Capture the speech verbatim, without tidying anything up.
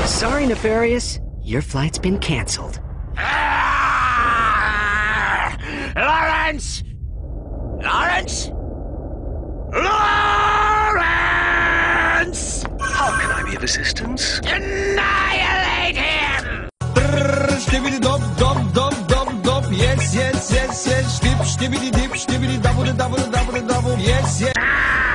Sorry, Nefarious. Your flight's been canceled. Ah! Lawrence! Lawrence! Lawrence! How can I be of assistance? Annihilate him! Skibidi dop dop dop dop dop. Yes yes yes yes. Dip skibidi dip skibidi double double double double. Yes yes.